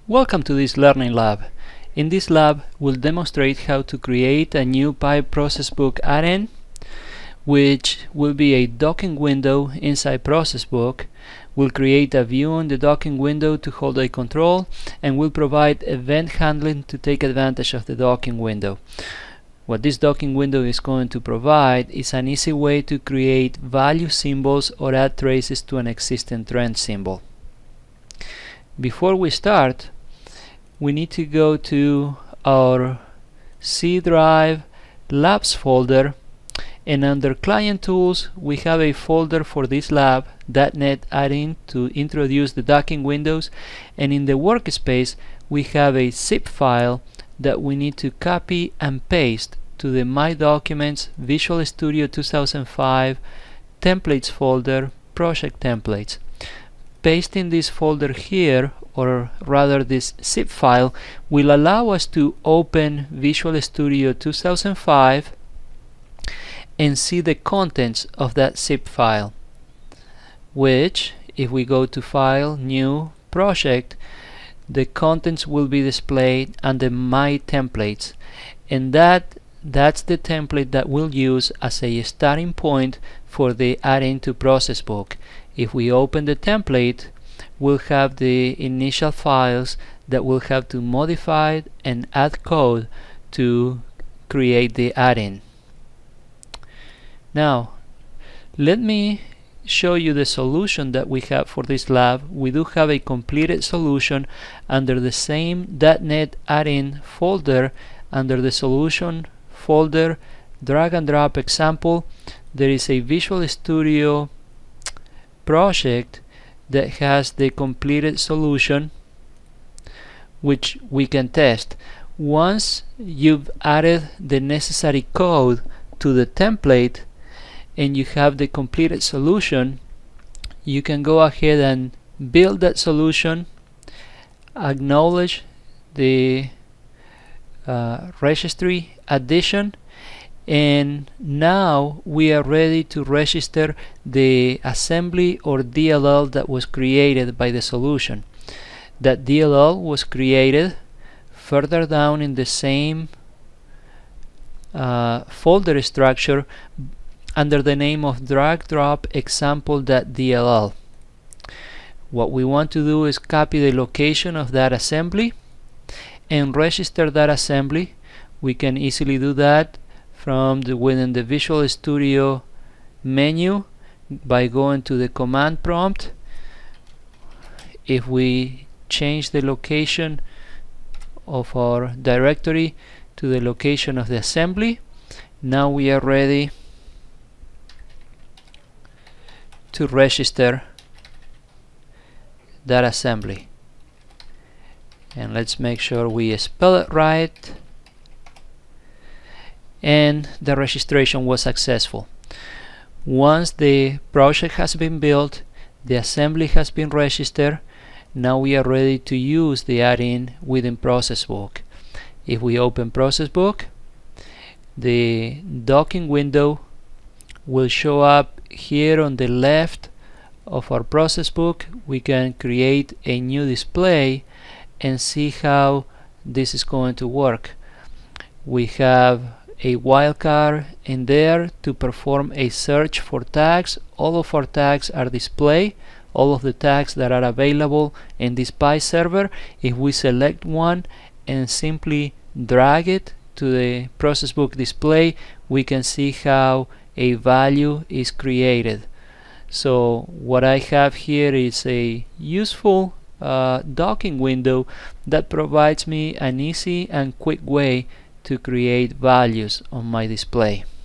Welcome to this learning lab. In this lab, we'll demonstrate how to create a new PI ProcessBook Addin, which will be a docking window inside ProcessBook. We'll create a view on the docking window to hold a control, and we'll provide event handling to take advantage of the docking window. What this docking window is going to provide is an easy way to create value symbols or add traces to an existing trend symbol. Before we start, we need to go to our C drive labs folder, and under client tools we have a folder for this lab, .NET Addin, to introduce the docking windows, and in the workspace we have a zip file that we need to copy and paste to the My Documents Visual Studio 2005 templates folder, project templates. Pasting this folder here, or rather this zip file, will allow us to open Visual Studio 2005 and see the contents of that zip file, which, if we go to File, New, Project, the contents will be displayed under My Templates, and that's the template that we'll use as a starting point for the Addin to ProcessBook. If we open the template, we'll have the initial files that we'll have to modify and add code to create the Addin. Now, let me show you the solution that we have for this lab. We do have a completed solution under the same .NET Addin folder. Under the solution folder, drag and drop example, there is a Visual Studio project that has the completed solution, which we can test. Once you've added the necessary code to the template and you have the completed solution, you can go ahead and build that solution, acknowledge the registry addition, and now we are ready to register the assembly or DLL that was created by the solution. That DLL was created further down in the same folder structure under the name of drag drop example.dll. What we want to do is copy the location of that assembly and register that assembly. We can easily do that from within the Visual Studio menu by going to the command prompt. If we change the location of our directory to the location of the assembly, now we are ready to register that assembly. And let's make sure we spell it right, and the registration was successful. Once the project has been built, the assembly has been registered, now we are ready to use the Addin within ProcessBook. If we open ProcessBook, the docking window will show up here on the left of our ProcessBook. We can create a new display and see how this is going to work. We have a wildcard in there to perform a search for tags. All of our tags are displayed, all of the tags that are available in this PI server. If we select one and simply drag it to the ProcessBook display, we can see how a value is created. So what I have here is a useful docking window that provides me an easy and quick way to create values on my display.